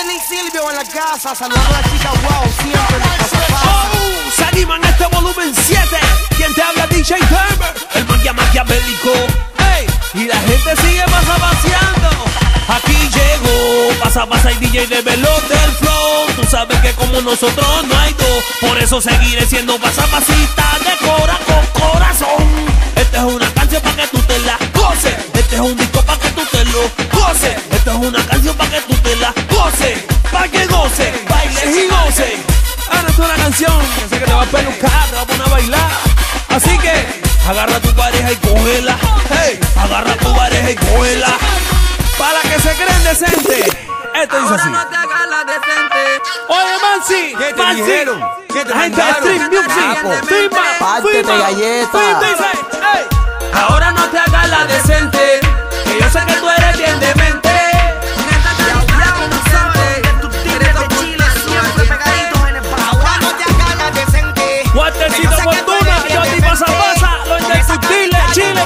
Lil Silvio en la casa, saludando a la chica wow, siempre en la casa. Se animan este volumen 7. Quien te habla, DJ Terber, el magia maquiavélico. Hey, y la gente sigue paseando. Aquí llegó, pasa y DJ de veloz del flow. Tú sabes que como nosotros no hay dos. Por eso seguiré siendo pasita de cora con corazón. Esta es una canción para que tú te la goces. Este es un disco para que tú te lo goces. Esta es una canción para que tú te la goces. Para que goce, bailes y goce. Ahora es una canción que sé que te va a pelucar, te va a poner a bailar. Así que agarra a tu pareja y cógela. Hey, agarra a tu pareja y cógela. Para que se creen decentes. Esto dice así. No te hagas la decente. Oye, Mansi, ¿qué te dijeron? ¿Qué te gente de Stream Music, firma, Pártete galleta. dice, hey. Ahora no te hagas la decente, que yo sé que tú eres bien demente. Waltercito Fortuna, yo ti pasa, lo indiscutible. Chile.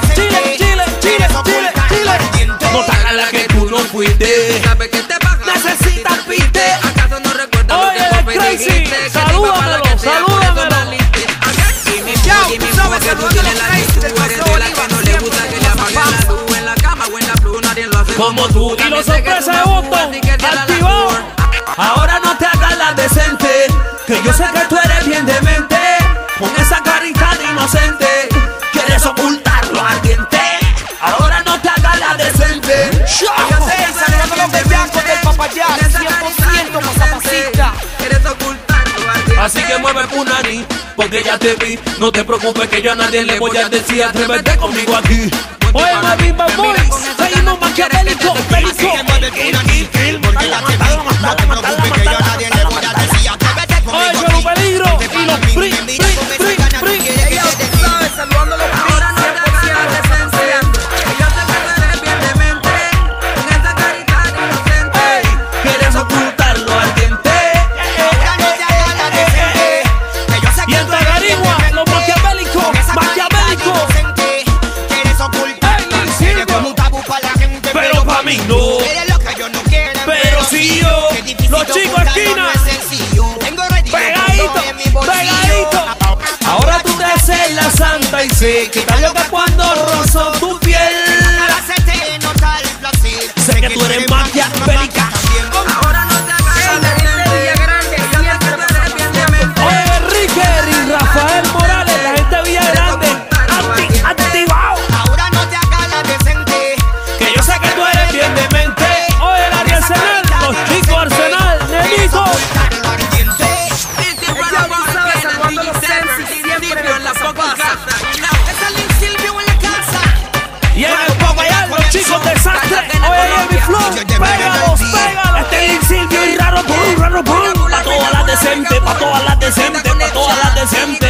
No te hagas la que tú no fuiste. Necesitas piste. Oye, el Crazy, salúdamelo. Como tú y los sorpresas de voto activado. Ahora no te hagas la decente, que yo sé que tú eres bien demente. Con esa carita de inocente quieres ocultar lo ardiente. Ahora no te hagas la decente. Saludando los bellacos del papayá, 100% pasapacita. Así que mueve tu nariz, porque ya te vi. No te preocupes que yo a nadie le voy a decir. Atrévete conmigo aquí. Oye, Marvin Bad Boys, seguimos maquiavélico, bélico. Oye, yo peligro y los free. Saludando a los Ahora no te hagas la decente, que yo sé que tú eres bien demente. Con esa carita de inocente quieres ocultar lo ardiente. Y en Tagarigua, los maquiavélicos. Pero pa' mí no. Pero si yo, los chicos esquina, pegadito. Ahora tú te sé la santa y sé que tal que cuando rozo tu piel, sé que tú eres maquiavélica. Ahora no te hagas la decente, grande, yo sé que tú eres bien demente. Oye, Enrique y Rafael Morales, la gente de Villa Grande, activado. Ahora no te hagas la decente. Que yo sé que tú eres bien demente. Oye, el Ariel Arsenal, los chicos Arsenal, Nenito. Y en el Popayán, los chicos desastre. Oye, mi flow, pégalos. Este Lil Silvio y raro pum. Pa' todas las decentes,